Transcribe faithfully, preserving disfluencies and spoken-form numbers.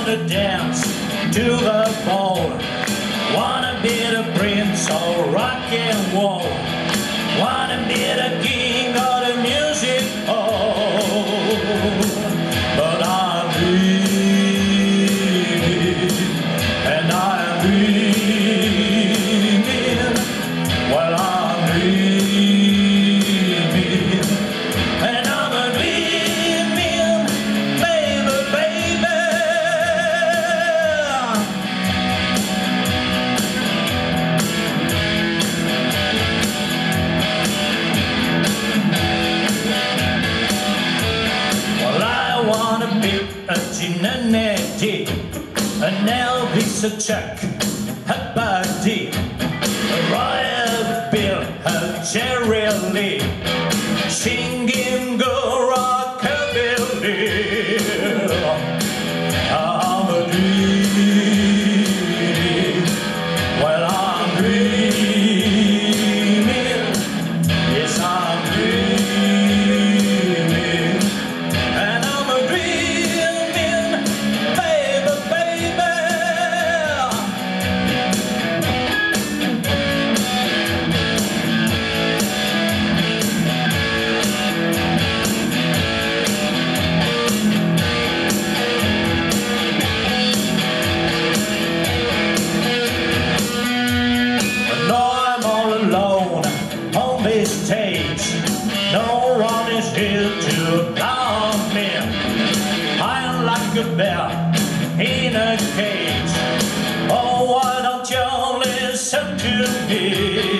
wanna dance to the ball, wanna be the prince of rock and roll, wanna be the king of the music hall. But I'm dreaming, and I'm dreaming, well I'm dreaming, and I'm a dreaming, baby, baby. Well, I wanna be a Gene and Eddie, an Elvis, a Chuck, a Buddy, a Royal Bill, a Jerry Lee, singing go rockabilly. I'm a dreaming, well I'm dreaming, yes I'm dreaming, and I'm a dreaming, baby, baby. On this stage, no one is here to calm me. I'm like a bear in a cage. Oh, why don't you listen to me?